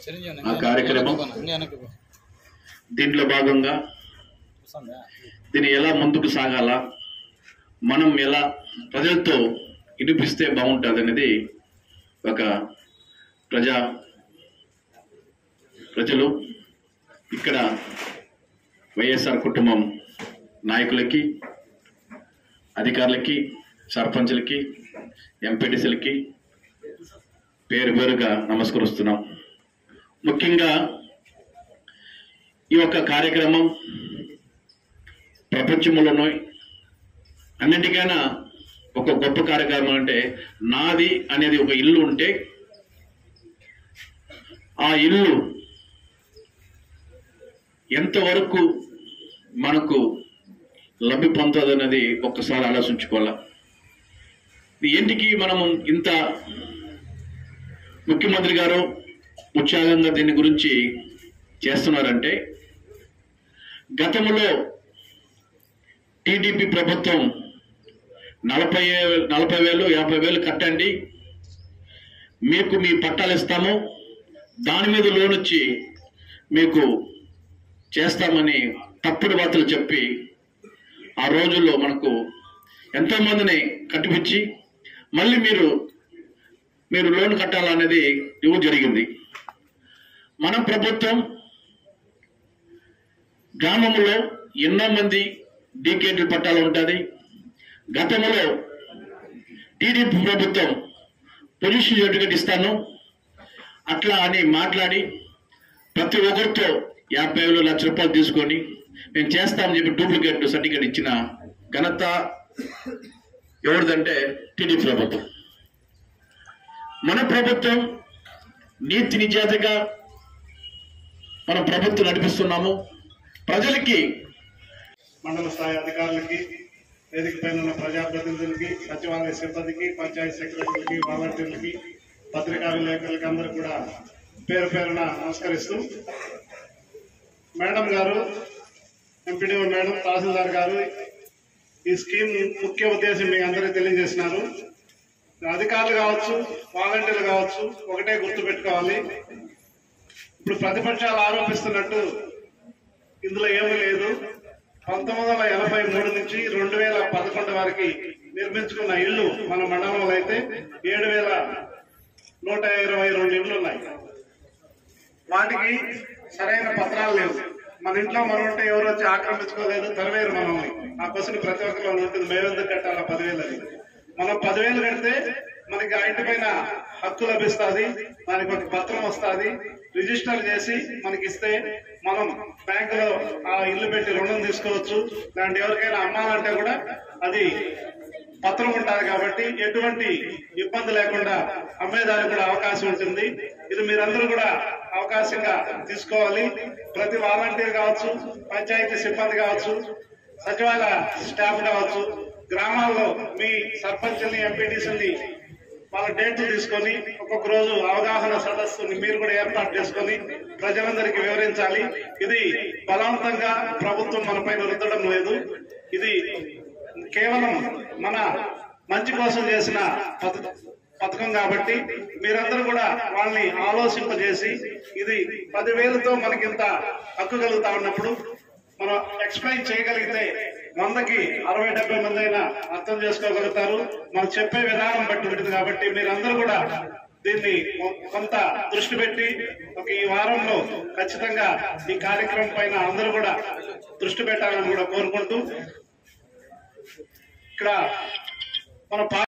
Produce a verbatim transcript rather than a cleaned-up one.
ఆ కార్యక్రమం దీంట్లో భాగంగా దీన్ని ఎలా ముందుకు సాగాల, మనం ఎలా ప్రజలతో వినిపిస్తే బాగుంటుంది అనేది ఒక ప్రజా ప్రజలు ఇక్కడ వైఎస్ఆర్ కుటుంబం నాయకులకి, అధికారులకి, సర్పంచులకి, ఎంపీటీసీలకి పేరు పేరుగా నమస్కరిస్తున్నాం. ముఖ్యంగా ఈ యొక్క కార్యక్రమం ప్రపంచంలోనూ అన్నింటికైనా ఒక గొప్ప కార్యక్రమం అంటే నాది అనేది ఒక ఇల్లు ఉంటే ఆ ఇల్లు ఎంతవరకు మనకు లబ్ధి పొందుతుందన్నది ఒక్కసారి ఆలోచించుకోవాలా. ఏంటికి మనము ఇంత ముఖ్యమంత్రి గారు ఉత్సాహంగా దీని గురించి చేస్తున్నారంటే, గతంలో టీడీపీ ప్రభుత్వం నలభై నలభై వేలు యాభై వేలు కట్టండి, మీకు మీ పట్టాలు ఇస్తాము, దాని మీద లోన్ వచ్చి మీకు చేస్తామని తప్పుడు వార్తలు చెప్పి ఆ రోజుల్లో మనకు ఎంతో మందిని కట్టిపించి మళ్ళీ మీరు మీరు లోన్ కట్టాలనేది ఇవ్వ జరిగింది. మన ప్రభుత్వం గ్రామంలో ఎన్నో మంది డీకేటీ పట్టాలు ఉంటుంది. గతంలో టీడీపీ ప్రభుత్వం పొల్యూషన్ సర్టిఫికేట్ ఇస్తాను అట్లా అని మాట్లాడి ప్రతి ఒక్కరితో యాభై వేలు లక్ష రూపాయలు తీసుకొని మేము చేస్తామని చెప్పి డూప్లికేట్ సర్టిఫికేట్ ఇచ్చిన ఘనత ఎవరిదంటే టీడీపీ ప్రభుత్వం. మన ప్రభుత్వం నీతి నిజాయితీగా మన ప్రభుత్వం నడిపిస్తున్నాము. ప్రజలకి, మండల స్థాయి అధికారులకి, వేదిక పైన ఉన్న ప్రజాప్రతినిధులకి, సచివాలయ సిబ్బందికి, పంచాయతీ సెక్రటరీలకి, వాలంటీర్లకి, పత్రికా విలేకరులకి అందరూ కూడా పేరు పేరున నమస్కరిస్తూ, మేడం గారు, ఎంపీడీఓ మేడం, తహసీల్దార్ గారు ఈ స్కీమ్ ముఖ్య ఉద్దేశం మీ అందరికీ తెలియజేసినారు. అధికారులు కావచ్చు, వాలంటీర్లు కావచ్చు, ఒకటే గుర్తు పెట్టుకోవాలి. ఇప్పుడు ప్రతిపక్షాలు ఆరోపిస్తున్నట్టు ఇందులో ఏమీ లేదు. పంతొమ్మిది వందల ఎనభై మూడు నుంచి రెండు వేల పదకొండు వరకు నిర్మించుకున్న ఇళ్లు మన మండలంలో అయితే ఏడు వేల నూట ఇరవై రెండు ఇళ్లు ఉన్నాయి. వాటికి సరైన పత్రాలు లేవు. మన ఇంట్లో మనం ఉంటే ఎవరు వచ్చి ఆక్రమించుకోలేదు, తరవేరు మనల్ని. ఆ క్వశ్చన్ ప్రతి ఒక్కరిలో ఉంటుంది, మేమెందుకు కట్టాలా పదివేలు అని. మనం పదివేలు కడితే మనకి ఆ ఇంటి పైన హక్కు లభిస్తుంది, దానికి ఒక పత్రం వస్తుంది, రిజిస్టర్ చేసి మనకి ఇస్తే మనం బ్యాంకులో ఆ ఇల్లు పెట్టి రుణం తీసుకోవచ్చు. దాంట్లో ఎవరికైనా అమ్మాలంటే కూడా అది పత్రం ఉంటుంది కాబట్టి ఎటువంటి ఇబ్బంది లేకుండా అమ్మేదానికి కూడా అవకాశం ఉంటుంది. ఇది మీరందరూ కూడా అవకాశంగా తీసుకోవాలి. ప్రతి వాలంటీర్ కావచ్చు, పంచాయతీ సిబ్బంది కావచ్చు, సచివాలయ స్టాఫ్ కావచ్చు, గ్రామాల్లో మీ సర్పంచుల్ని, ఎంపీటీసీని వాళ్ళ డేట్లు తీసుకొని ఒక్కొక్క రోజు అవగాహన సదస్సుని మీరు కూడా ఏర్పాటు చేసుకొని ప్రజలందరికీ వివరించాలి. ఇది బలవంతంగా ప్రభుత్వం మన పైన రుద్దడం లేదు. ఇది కేవలం మన మంచి కోసం చేసిన పథకం కాబట్టి మీరందరూ కూడా వాళ్ళని ఆలోచింపజేసి, ఇది పదివేలతో మనకి ఇంత హక్కు కలుగుతా ఉన్నప్పుడు మనం ఎక్స్ప్లెయిన్ చేయగలిగితే వందకి అరవై డెబ్బై మంది అయినా అర్థం చేసుకోగలుగుతారు. మనం చెప్పే విధానం బట్టి ఉంటుంది. కాబట్టి మీరందరూ కూడా దీన్ని కొంత దృష్టి పెట్టి ఒక ఈ వారంలో ఖచ్చితంగా ఈ కార్యక్రమం పైన అందరూ కూడా దృష్టి పెట్టాలని కూడా కోరుకుంటూ, ఇక్కడ మన